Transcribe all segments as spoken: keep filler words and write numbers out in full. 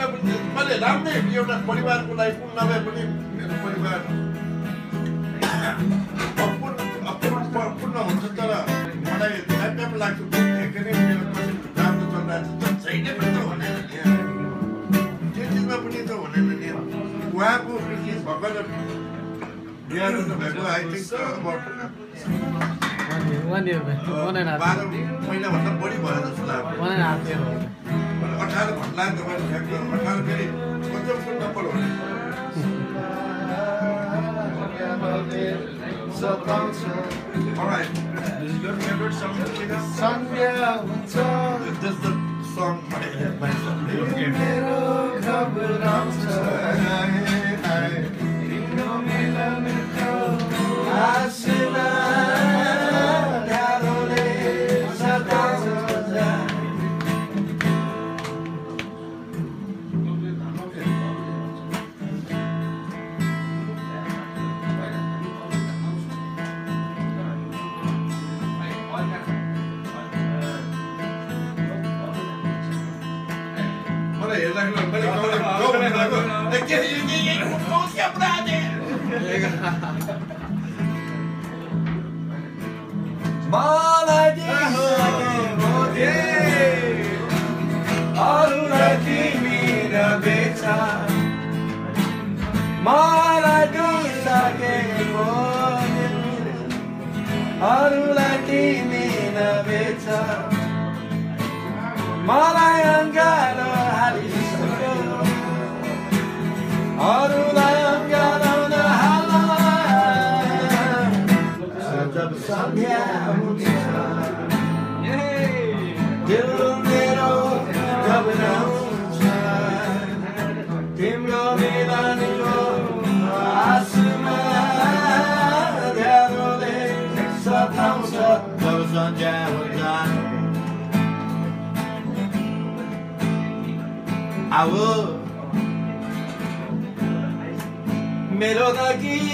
जीवनमा पनि मैले राम्रै एउटा परिवारको लागि कुन नभए पनि मेरो परिवार पूर्ण हुन्छ तर मलाई एकदम लाग्छ धेरै मेरो राम्रो चलिरहेको छ छैन पनि त भनेन नि त्यो चिजमा पनि त भनेन नि उहाँको भर्खर बिहा गर्नु भएको आई थिङ्क बाह्र महिनाभन्दा बढी भयो जस्तो लाग्छ अठार भन्दा तपाईँले ठ्याक्क अठार फेरि कतिको नम्बर हो Alright, this is your favorite song? Sandhya Huncha. This is the song my my I will melody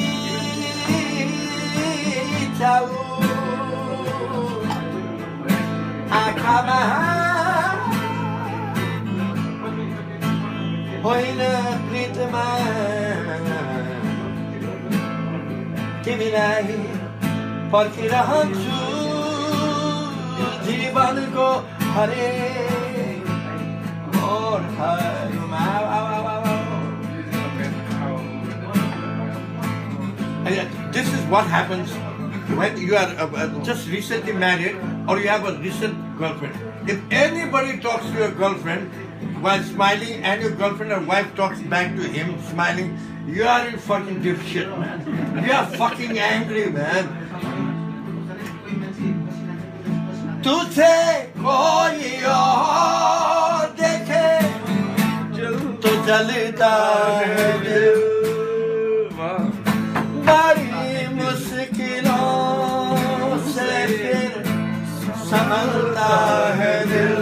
tau akama hoina pritma tiमीलाई पर्खिरहन्छु जीवनको हरेक मोडहरूमा This is what happens when you are uh, uh, just recently married or you have a recent girlfriend. If anybody talks to your girlfriend while smiling and your girlfriend or wife talks back to him smiling, you are in fucking deep shit, man. You are fucking angry, man. तुझे कोई और देखे तो जलता है दिल बड़ी मुश्किलों से फिर संभलता है दिल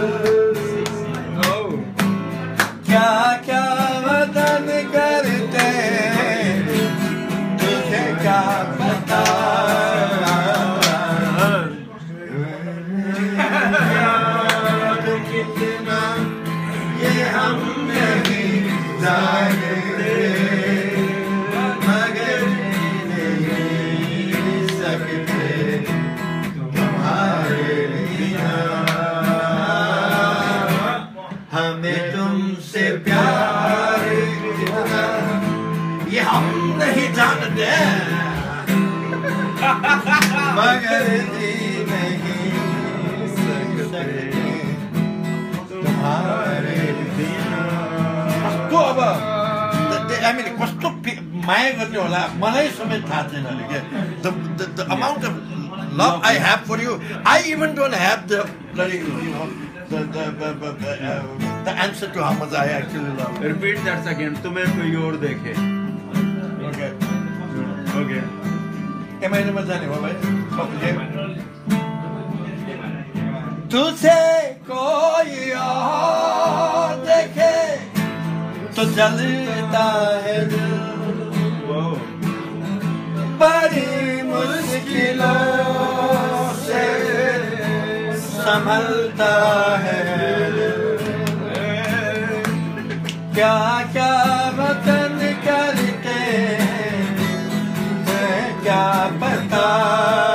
क्या क्या वतन करते तुझे क्या पता कितना ये हम नहीं जानते मगर नहीं सकते तुम्हारे बिना हमें तुमसे प्यार कितना ये हम नहीं जानते मगर जी नहीं सकते कस्तो अब हामीले कस्तो माया गर्ने होला मलाई समेत थाहा छैन के the amount of love I have for you I even don't have the bloody you know the the the, the, uh, the answer to how much I actually love. Repeat that again. तुम्हें कोई और देखे. Okay. Okay. Am I नहीं जाने वाला है? तुझे कोई और देखे तो जलता है दिल बड़ी मुश्किलों से संभलता है क्या क्या वतन करते हैं क्या पता।